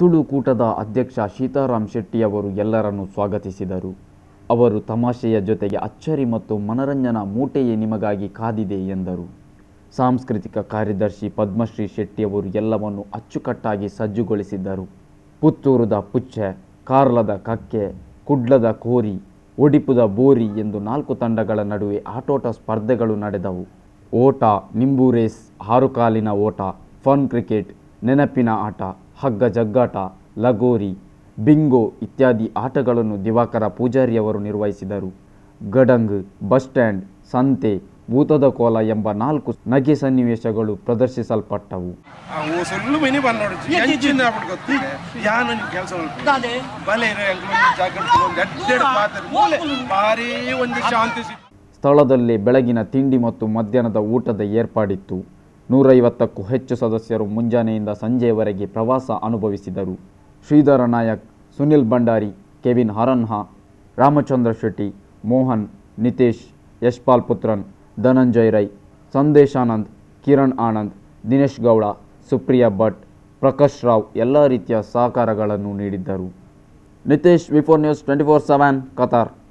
ತುಳುಕೂಟದ ಅಧ್ಯಕ್ಷ ಸೀತಾರಾಮ್ ಶೆಟ್ಟಿಯವರು ಎಲ್ಲರನ್ನೂ ಸ್ವಾಗತಿಸಿದರು. ಅವರು ತಮಾಷೆಯ ಜೊತೆಗೆ ಅಚ್ಚರಿ ಮತ್ತು ಮನರಂಜನಾ ಮೂಟೆಯೇ ನಿಮಗಾಗಿ ಕಾದಿದೆ ಎಂದರು. ಸಾಂಸ್ಕೃತಿಕ ಕಾರ್ಯದರ್ಶಿ ಪದ್ಮಶ್ರೀ ಶೆಟ್ಟಿಯವರು ಎಲ್ಲವನ್ನು ಅಚ್ಚುಕಟ್ಟಾಗಿ ಸಜ್ಜುಗೊಳಿಸಿದ್ದರು. ಪುತ್ತೂರುದ ಪುಚ್ಚೆ, ಕಾರ್ಲದ ಕಕ್ಕೆ, ಕುಡ್ಲದ ಕೋರಿ, ಒಡಿಪುದ ಬೋರಿ ಎಂದು 4 ತಂಡಗಳ ನಡುವೆ ಆಟೋಟ ಸ್ಪರ್ಧೆಗಳು ನಡೆದವು. ಓಟ, ನಿಂಬು ರೇಸ್, 6 ಕಾಲಿನ ಓಟ, ಫನ್ ಕ್ರಿಕೆಟ್, ನೆನಪಿನ ಆಟ, ಹಗ್ಗ ಜಗ್ಗಾಟ, ಲಗೋರಿ, ಬಿಂಗೋ ಇತ್ಯಾದಿ ಆಟಗಳನ್ನು ದಿವಾಕರ ಪೂಜಾರಿಯವರು ನಿರ್ವಹಿಸಿದರು. ಗಡಂಗ್, ಬಸ್ ಸ್ಟ್ಯಾಂಡ್, ಸಂತೆ, ಭೂತದ ಕೋಲ ಎಂಬ 4 ನಗೆ ಸನ್ನಿವೇಶಗಳು ಪ್ರದರ್ಶಿಸಲ್ಪಟ್ಟವು. ಸ್ಥಳದಲ್ಲೇ ಬೆಳಗಿನ ತಿಂಡಿ ಮತ್ತು ಮಧ್ಯಾಹ್ನದ ಊಟದ ಏರ್ಪಾಡಿತ್ತು. 150ಕ್ಕೂ ಹೆಚ್ಚು ಸದಸ್ಯರು ಮುಂಜಾನೆಯಿಂದ ಸಂಜೆಯವರೆಗೆ ಪ್ರವಾಸ ಅನುಭವಿಸಿದರು. ಶ್ರೀಧರ ನಾಯಕ್, ಸುನಿಲ್ ಭಂಡಾರಿ, ಕೆವಿನ್ ಹರನ್ಹಾ, ರಾಮಚಂದ್ರ ಶೆಟ್ಟಿ, ಮೋಹನ್, ನಿತೇಶ್, ಯಶ್ಪಾಲ್ ಪುತ್ರನ್, ಧನಂಜಯ್ ರೈ, ಸಂದೇಶಾನಂದ್, ಕಿರಣ್ ಆನಂದ್, ದಿನೇಶ್ ಗೌಡ, ಸುಪ್ರಿಯಾ ಭಟ್, ಪ್ರಕಾಶ್ ರಾವ್ ಎಲ್ಲ ರೀತಿಯ ಸಹಕಾರಗಳನ್ನು ನೀಡಿದ್ದರು. ನಿತೇಶ್, ವಿ4 ನ್ಯೂಸ್ 24/7 ಕತಾರ್.